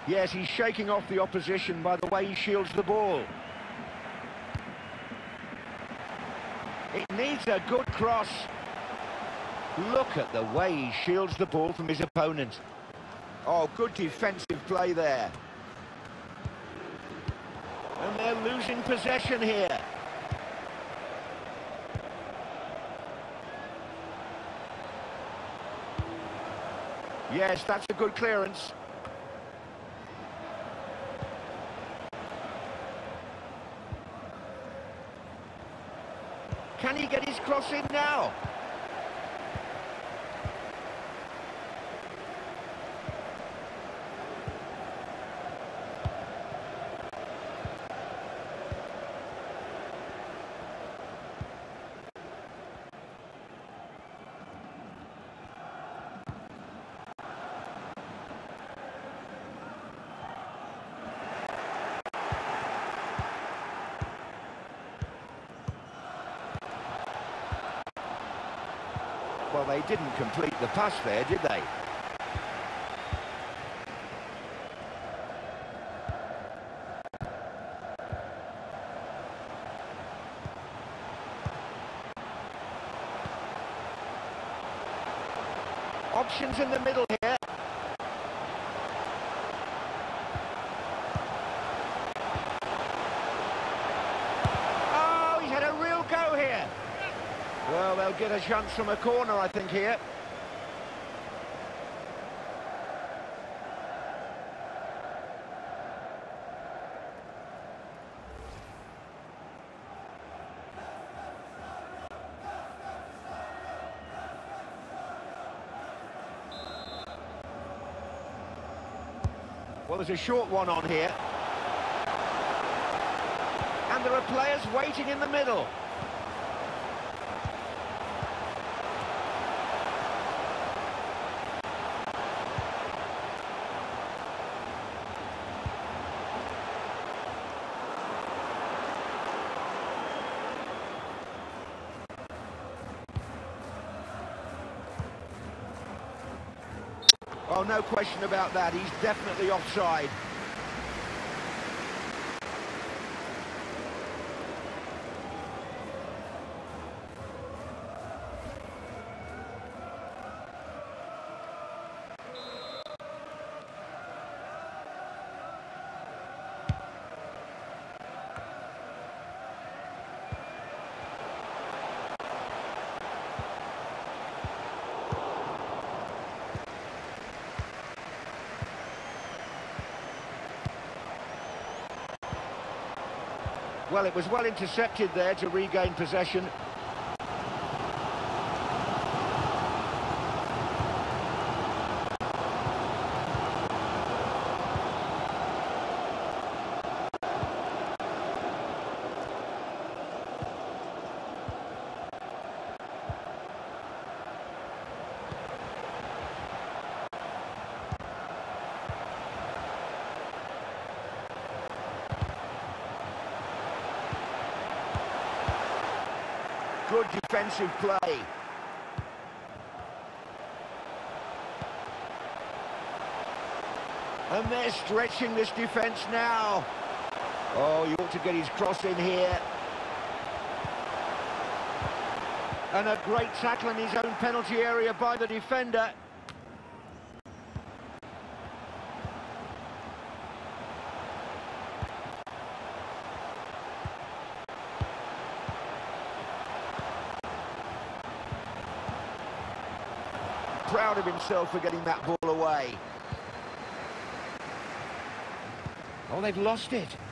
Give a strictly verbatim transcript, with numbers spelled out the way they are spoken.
Yes, he's shaking off the opposition by the way he shields the ball. It needs a good cross. Look at the way he shields the ball from his opponent. Oh, good defensive play there. And they're losing possession here. Yes, that's a good clearance. Can he get his cross in now? Well, they didn't complete the pass there, did they? Options in the middle here. Oh, he's had a real go here. Well, they'll get a chance from a corner, I think, here. Well, there's a short one on here. And there are players waiting in the middle. Oh, no question about that. He's definitely offside. Well, it was well intercepted there to regain possession. Good defensive play. And they're stretching this defence now. Oh, he ought to get his cross in here. And a great tackle in his own penalty area by the defender. Proud of himself for getting that ball away. Oh, they've lost it.